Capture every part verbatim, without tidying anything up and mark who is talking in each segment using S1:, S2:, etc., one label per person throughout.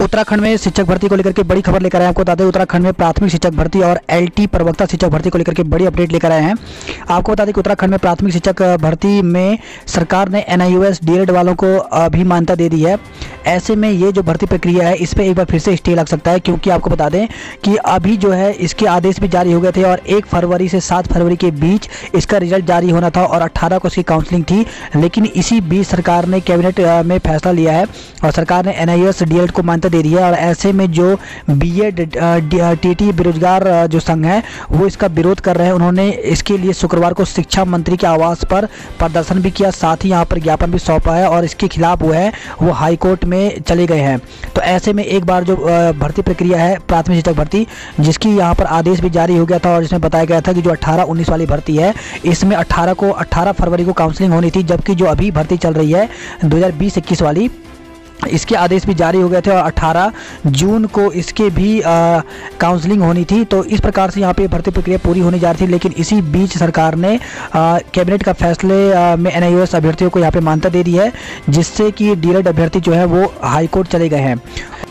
S1: उत्तराखंड में शिक्षक भर्ती को लेकर के बड़ी खबर लेकर आए हैं। आपको बता दें उत्तराखंड में प्राथमिक शिक्षक भर्ती और एलटी प्रवक्ता शिक्षक भर्ती को लेकर के बड़ी अपडेट लेकर आए हैं। आपको बता दें कि उत्तराखंड में प्राथमिक शिक्षक भर्ती में सरकार ने एनआईओएस डीएलएड वालों को अभी मान्यता दे दी है। ऐसे में ये जो भर्ती प्रक्रिया है इस पर एक बार फिर से स्टे लग सकता है, क्योंकि आपको बता दें कि अभी जो है इसके आदेश भी जारी हो गए थे और एक फरवरी से सात फरवरी के बीच इसका रिजल्ट जारी होना था और अट्ठारह को इसकी काउंसलिंग थी। लेकिन इसी बीच सरकार ने कैबिनेट में फैसला लिया है और सरकार ने एनआईओएस डीएलएड को मान्यता दे दी है। और ऐसे में जो बीएड टीटी बेरोजगार जो संघ है वो इसका विरोध कर रहे हैं। उन्होंने इसके लिए शुक्रवार को शिक्षा मंत्री के आवास पर प्रदर्शन भी किया, साथ ही यहाँ पर ज्ञापन भी सौंपा है और इसके खिलाफ वो है वो हाई कोर्ट में चले गए हैं। तो ऐसे में एक बार जो भर्ती प्रक्रिया है प्राथमिक शिक्षक भर्ती, जिसकी यहाँ पर आदेश भी जारी हो गया था और इसमें बताया गया था कि जो अठारह उन्नीस वाली भर्ती है इसमें अठारह को अठारह फरवरी को काउंसलिंग होनी थी, जबकि जो अभी भर्ती चल रही है दो हज़ार बीस इक्कीस वाली इसके आदेश भी जारी हो गए थे और अठारह जून को इसके भी काउंसलिंग होनी थी। तो इस प्रकार से यहाँ पे भर्ती प्रक्रिया पूरी होने जा रही थी, लेकिन इसी बीच सरकार ने कैबिनेट का फैसले आ, में एनआईओएस अभ्यर्थियों को यहाँ पे मान्यता दे दी है, जिससे कि डीएलएड अभ्यर्थी जो है वो हाई कोर्ट चले गए हैं।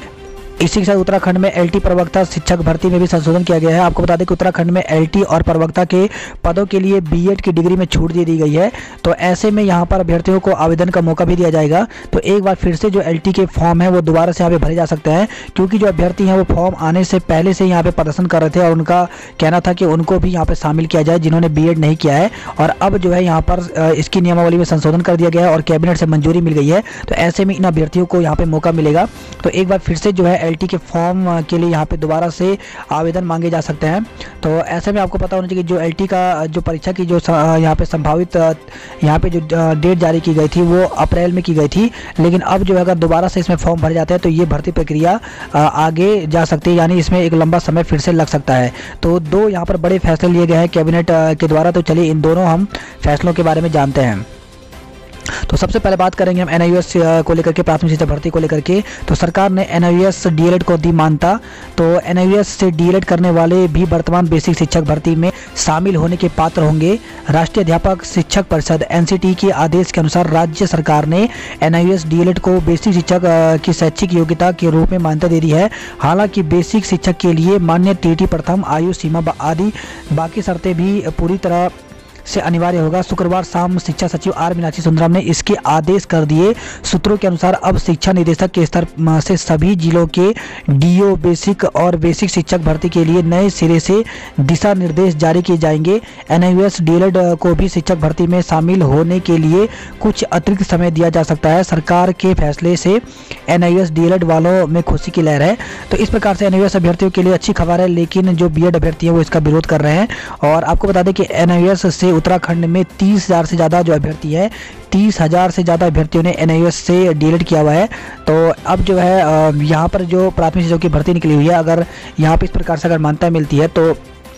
S1: इसी के साथ उत्तराखंड में एलटी प्रवक्ता शिक्षक भर्ती में भी संशोधन किया गया है। आपको बता दें कि उत्तराखंड में एलटी और प्रवक्ता के पदों के लिए बीएड की डिग्री में छूट दे दी गई है। तो ऐसे में यहाँ पर अभ्यर्थियों को आवेदन का मौका भी दिया जाएगा। तो एक बार फिर से जो एलटी के फॉर्म है वो दोबारा से यहाँ पे भरे जा सकते हैं, क्योंकि जो अभ्यर्थी हैं वो फॉर्म आने से पहले से यहाँ पे प्रदर्शन कर रहे थे और उनका कहना था कि उनको भी यहाँ पे शामिल किया जाए जिन्होंने बीएड नहीं किया है। और अब जो है यहाँ पर इसकी नियमावली में संशोधन कर दिया गया है और कैबिनेट से मंजूरी मिल गई है। तो ऐसे में इन अभ्यर्थियों को यहाँ पे मौका मिलेगा। तो एक बार फिर से जो है एलटी के फॉर्म के लिए यहाँ पे दोबारा से आवेदन मांगे जा सकते हैं। तो ऐसे में आपको पता होना चाहिए कि जो एलटी का जो परीक्षा की जो यहाँ पे संभावित यहाँ पे जो डेट जारी की गई थी वो अप्रैल में की गई थी, लेकिन अब जो है अगर दोबारा से इसमें फॉर्म भरे जाते हैं तो ये भर्ती प्रक्रिया आगे जा सकती है, यानी इसमें एक लंबा समय फिर से लग सकता है। तो दो यहाँ पर बड़े फैसले लिए गए हैं कैबिनेट के द्वारा। तो चलिए इन दोनों हम फैसलों के बारे में जानते हैं। तो सबसे पहले बात करेंगे हम एनआईओएस को लेकर के, प्राथमिक शिक्षा भर्ती को लेकर के। तो सरकार ने एनआईओएस डीएलएड को दी मान्यता। तो एनआईओएस से डीएलएड करने वाले भी वर्तमान बेसिक शिक्षक भर्ती में शामिल होने के पात्र होंगे। राष्ट्रीय अध्यापक शिक्षक परिषद एनसीटी के आदेश के अनुसार राज्य सरकार ने एनआईओएस डीएलएड को बेसिक शिक्षक की शैक्षिक योग्यता के रूप में मान्यता दे दी है। हालांकि बेसिक शिक्षक के लिए मान्य टीटी प्रथम आयु सीमा आदि बाकी शर्तें भी पूरी तरह से अनिवार्य होगा। शुक्रवार शाम शिक्षा सचिव आर मीनाक्षी सुंदरम ने इसके आदेश कर दिए। सूत्रों के अनुसार अब शिक्षा निदेशक के स्तर से सभी जिलों के डीओ बेसिक और बेसिक शिक्षक भर्ती के लिए नए सिरे से दिशा निर्देश जारी किए जाएंगे। एनआईओएस डीएलएड को भी शिक्षक भर्ती में शामिल होने के लिए कुछ अतिरिक्त समय दिया जा सकता है। सरकार के फैसले से एनआईओएस डीएलएड वालों में खुशी की लहर है। तो इस प्रकार से एनआईओएस अभ्यर्थियों के लिए अच्छी खबर है, लेकिन जो बीएड अभ्यर्थी है वो इसका विरोध कर रहे हैं। और आपको बता दें कि एनआईओएस से उत्तराखंड में तीस हजार से ज़्यादा जो अभ्यर्थी है तीस हजार से ज़्यादा अभ्यर्थियों ने एनआईओएस से डीएलएड किया हुआ है। तो अब जो है यहाँ पर जो प्राथमिक शिक्षकों की भर्ती निकली हुई है, अगर यहाँ पर इस प्रकार से अगर मान्यता मिलती है तो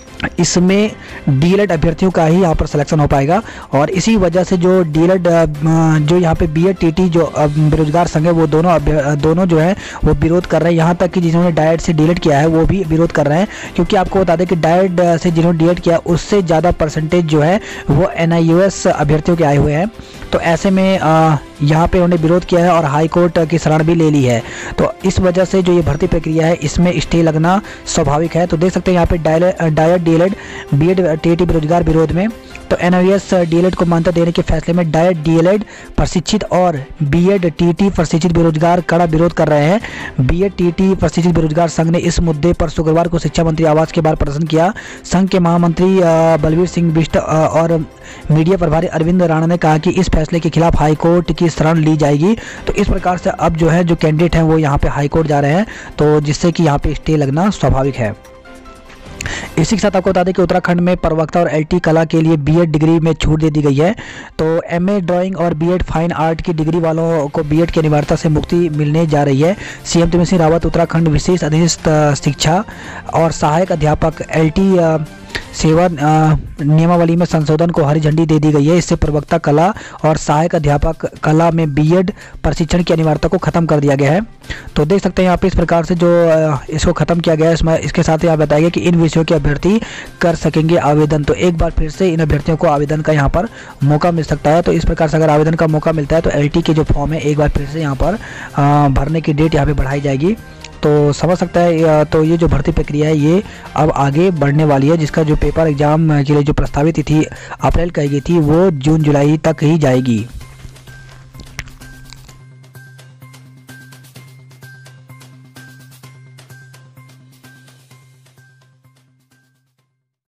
S1: इसमें डीएलएड अभ्यर्थियों का ही यहाँ पर सिलेक्शन हो पाएगा। और इसी वजह से जो डीएलएड जो यहाँ पे बीएड टीटी जो बेरोजगार संघ है वो दोनों दोनों जो है वो विरोध कर रहे हैं। यहाँ तक कि जिन्होंने डाइट से डीएलएड किया है वो भी विरोध कर रहे हैं, क्योंकि आपको बता दें कि डाइट से जिन्होंने डीएलएड किया उससे ज़्यादा परसेंटेज जो है वो एनआईओएस अभ्यर्थियों के आए हुए हैं। तो ऐसे में यहाँ पे उन्होंने विरोध किया है और हाई कोर्ट की शरण भी ले ली है। तो इस वजह से जो ये भर्ती प्रक्रिया है इसमें स्टे लगना स्वाभाविक है। तो देख सकते हैं यहाँ पे डायट डीएलएड बीएड टीटी बेरोजगार विरोध में। तो एनआईओएस डीएलएड को मान्यता देने के फैसले में डायट डीएलएड प्रशिक्षित और बीएड टीटी प्रशिक्षित बेरोजगार कड़ा विरोध कर रहे हैं। बीएड टीटी प्रशिक्षित बेरोजगार संघ ने इस मुद्दे पर शुक्रवार को शिक्षा मंत्री आवास के बाहर प्रदर्शन किया। संघ के महामंत्री बलवीर सिंह बिष्ट और मीडिया प्रभारी अरविंद राणा ने कहा कि इस फैसले के खिलाफ हाईकोर्ट की शरण ली जाएगी। तो इस प्रकार से अब जो है जो कैंडिडेट हैं वो यहाँ पे हाईकोर्ट जा रहे हैं, तो जिससे कि यहाँ पे स्टे लगना स्वाभाविक है। इसी के साथ आपको बता दें कि उत्तराखंड में प्रवक्ता और एलटी कला के लिए बीएड डिग्री में छूट दे दी गई है। तो एमए ड्राइंग और बीएड फाइन आर्ट की डिग्री वालों को बीएड की अनिवार्यता से मुक्ति मिलने जा रही है। सीएम त्रिवेंद्र सिंह रावत उत्तराखंड विशेष अधीनस्थ शिक्षा और सहायक अध्यापक एलटी सेवा नियमावली में संशोधन को हरी झंडी दे दी गई है। इससे प्रवक्ता कला और सहायक अध्यापक कला में बीएड प्रशिक्षण की अनिवार्यता को खत्म कर दिया गया है। तो देख सकते हैं यहाँ पे इस प्रकार से जो इसको खत्म किया गया है। इसमें इसके साथ ही आप बताइए कि इन विषयों के अभ्यर्थी कर सकेंगे आवेदन। तो एक बार फिर से इन अभ्यर्थियों को आवेदन का यहाँ पर मौका मिल सकता है। तो इस प्रकार से अगर आवेदन का मौका मिलता है तो एलटी के जो फॉर्म है एक बार फिर से यहाँ पर भरने की डेट यहाँ पे बढ़ाई जाएगी। तो समझ सकता है। तो ये जो भर्ती प्रक्रिया है ये अब आगे बढ़ने वाली है, जिसका जो पेपर एग्ज़ाम के लिए जो प्रस्तावित तिथि अप्रैल कही गई थी वो जून जुलाई तक ही जाएगी।